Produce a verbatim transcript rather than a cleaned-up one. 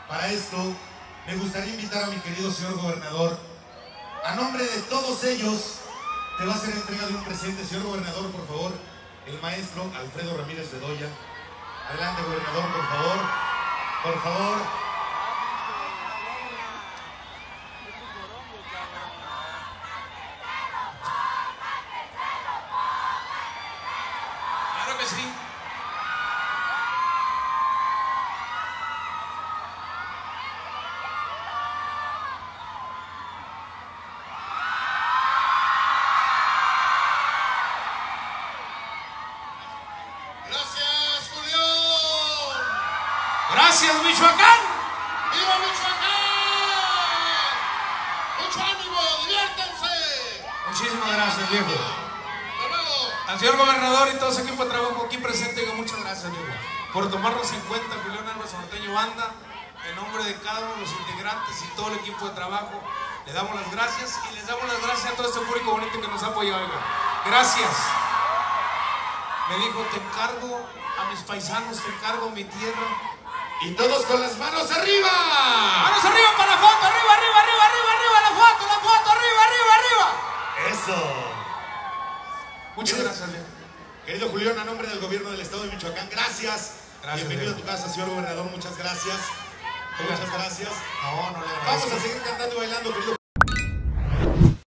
Para esto, me gustaría invitar a mi querido señor gobernador. A nombre de todos ellos, te va a hacer entrega de un presente. Señor gobernador, por favor, el maestro Alfredo Ramírez Bedoya. Adelante, gobernador, por favor. Por favor. Claro que sí. Gracias, Julián. Gracias, Michoacán. ¡Viva Michoacán! ¡Mucho ánimo! ¡Diviértanse! Muchísimas gracias, viejo. De nuevo. Al señor gobernador y todo su equipo de trabajo aquí presente, digo muchas gracias, viejo, por tomarnos en cuenta, Julián Álvarez Norteño Banda. En nombre de cada uno de los integrantes y todo el equipo de trabajo, le damos las gracias y les damos las gracias a todo este público bonito que nos ha apoyado. Oiga. Gracias. Me dijo, te encargo a mis paisanos, te encargo mi tierra. Y todos con las manos arriba. ¡Manos arriba para la foto! ¡Arriba, arriba, arriba, arriba, arriba! ¡La foto, la foto! ¡Arriba, arriba, arriba! Eso. Muchas gracias, viejo. Querido Julián, a nombre del gobierno del estado de Michoacán, gracias. Gracias, Bienvenido viejo. a tu casa, señor gobernador. Muchas gracias. Oiga. Muchas gracias. No, no le Vamos agradezco. a seguir cantando y bailando, querido.